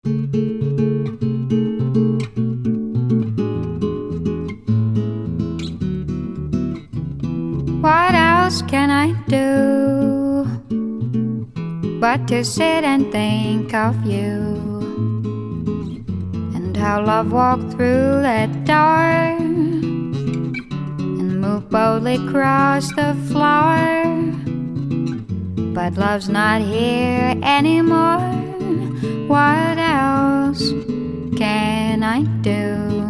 What else can I do but to sit and think of you, and how love walked through that door and moved boldly across the floor. But love's not here anymore. What else can I do?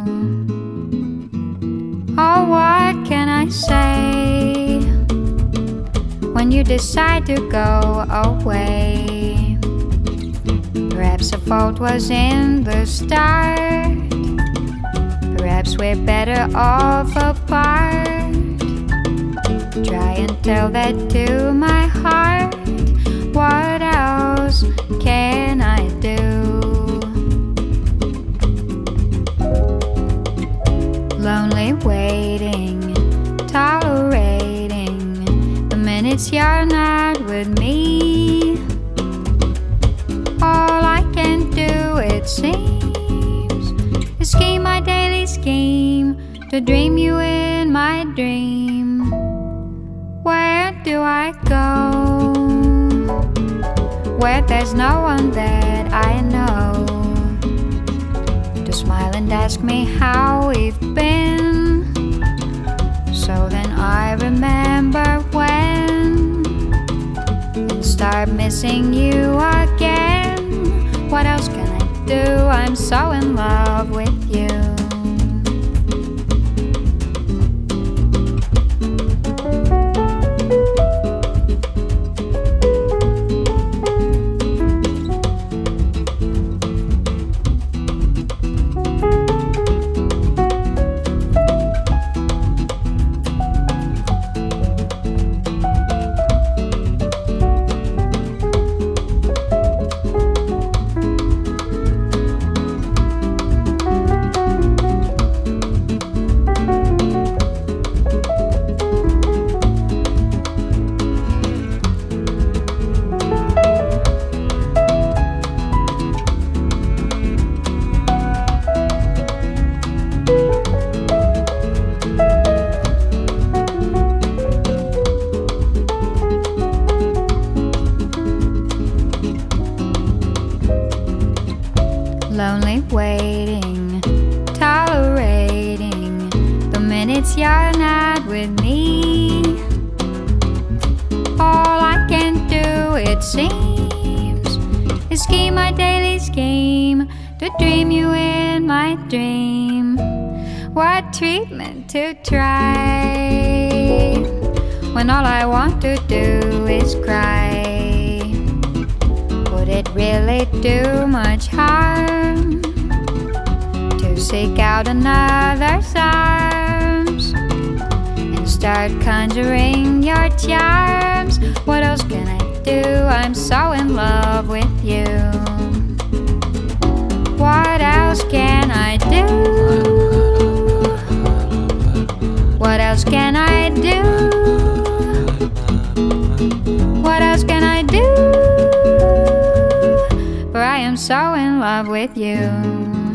Oh, what can I say when you decide to go away? Perhaps the fault was in the start. Perhaps we're better off apart. Try and tell that to my heart. What else can I do? Lonely waiting, tolerating the minutes you're not with me. All I can do, it seems, is scheme my daily scheme to dream you in my dream. Where do I go where there's no one that I know to smile and ask me how we've been? So then I remember when and start missing you again. What else can I do? I'm so in love with you. Lonely waiting, tolerating the minutes you're not with me. All I can do, it seems, is scheme my daily scheme to dream you in my dream. What treatment to try when all I want to do is cry? Would it really do much harm to seek out another's arms and start conjuring your charms? What else can I do? I'm so in love with you. What else can I do? What else can I do? What else can I do? For I am so in love with you.